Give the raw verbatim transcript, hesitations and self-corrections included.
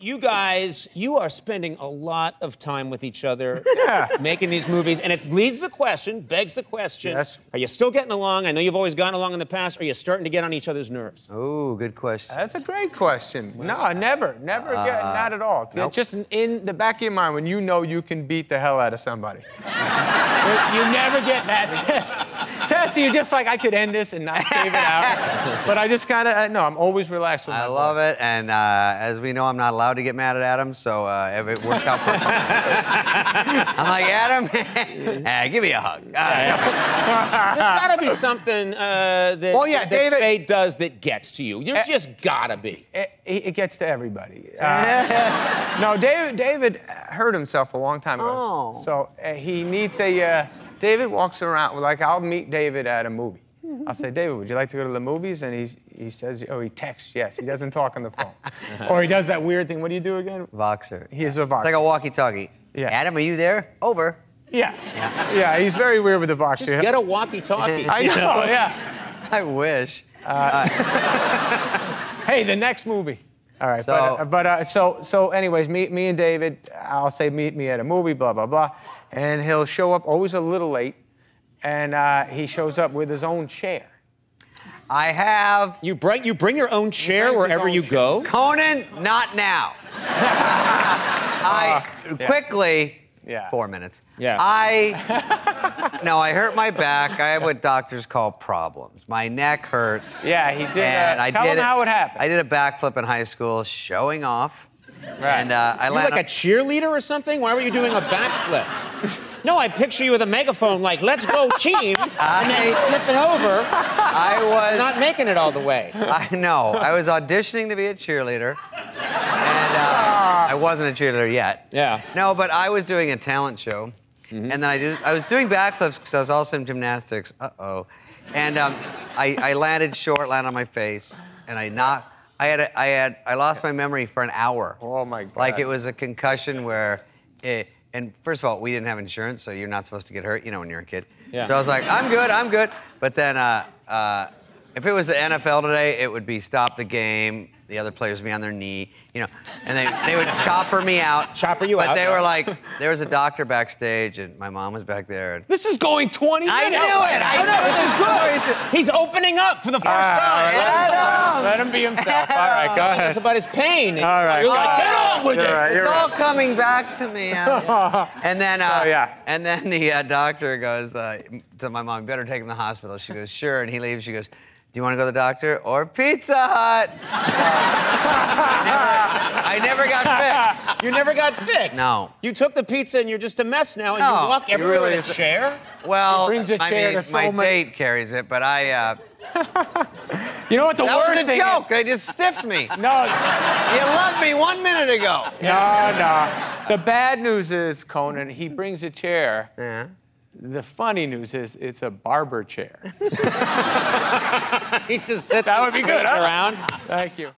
you guys, you are spending a lot of time with each other, yeah. making these movies, and it leads the question, begs the question, yes. Are you still getting along? I know you've always gotten along in the past. Are you starting to get on each other's nerves? Oh, good question. That's a great question. No, never, never uh, get, not at all. Nope. Just in the back of your mind when you know you can beat the hell out of somebody. You never get that test. Test, you're just like, I could end this and not save it out. But I just kind of, no, I'm always relaxed with my I love it, and uh, as we know, I'm not allowed to get mad at Adam, so uh, if it worked out perfectly. I'm like, Adam, eh, give me a hug. Uh, There's got to be something uh, that, well, yeah, that David, Spade does that gets to you. There's uh, just got to be. It, it gets to everybody. Uh, no, David, David hurt himself a long time ago. Oh. So uh, he needs a, uh, David walks around, like I'll meet David at a movie. I'll say, David, would you like to go to the movies? And he, he says, oh, he texts yes. He doesn't talk on the phone. Or he does that weird thing. What do you do again? Voxer. He's a Voxer. It's like a walkie-talkie. Yeah. Adam, are you there? Over. Yeah. Yeah, yeah, he's very weird with the Voxer. Just get a walkie-talkie. I know, know, yeah. I wish. Uh, hey, the next movie. All right, so, but, uh, but uh, so, so anyways, me, me and David, I'll say meet me at a movie, blah, blah, blah. And he'll show up always a little late. And uh, he shows up with his own chair. I have... You bring, you bring your own chair wherever you chair. go? Conan, not now. I, uh, yeah. quickly, yeah. four minutes. Yeah. I, no, I hurt my back. I have what doctors call problems. My neck hurts. Yeah, he did. And Uh, I tell did him it, how it happened. I did a backflip in high school, showing off. Right. And uh, I You're landed like a cheerleader or something? Why were you doing a backflip? No, I picture you with a megaphone like, let's go team, and then flipping over. I was... Not making it all the way. I know. I was auditioning to be a cheerleader, and uh, I wasn't a cheerleader yet. Yeah. No, but I was doing a talent show, mm-hmm. and then I, did, I was doing backflips because I was also in gymnastics. Uh-oh. And um, I, I landed short, landed on my face, and I knocked... I had, a, I had, I lost my memory for an hour. Oh my God! Like it was a concussion where, it, and first of all, we didn't have insurance, so you're not supposed to get hurt, you know, when you're a kid. Yeah. So I was like, I'm good, I'm good. But then, uh, uh, if it was the N F L today, it would be stop the game. The other players would be on their knee, you know, and they they would chopper me out. Chopper you but out. But they were like, there was a doctor backstage, and my mom was back there. And this is going twenty minutes. I knew it. I know. This is good. He's opening up for the first uh, time. Let him, let him be himself. All right, go ahead. It's about his pain. All right. You're like, get on with you're it. Right, it's right. all coming back to me. Uh, and then, uh, oh, yeah. and then the uh, doctor goes uh, to my mom, "You better take him to the hospital." She goes, "Sure." And he leaves. She goes, "Do you want to go to the doctor or Pizza Hut?" I, never, I never got fixed. You never got fixed? No. You took the pizza and you're just a mess now, and No, you walk everywhere really with a chair? Well, he brings a I chair mean, to my so many... date carries it, but I... Uh, you know what the that worst was a thing joke. is? They just stiffed me. No. You loved me one minute ago. No, no. The bad news is, Conan, he brings a chair. Yeah. The funny news is it's a barber chair. He just sits that would be good, huh? around. Thank you.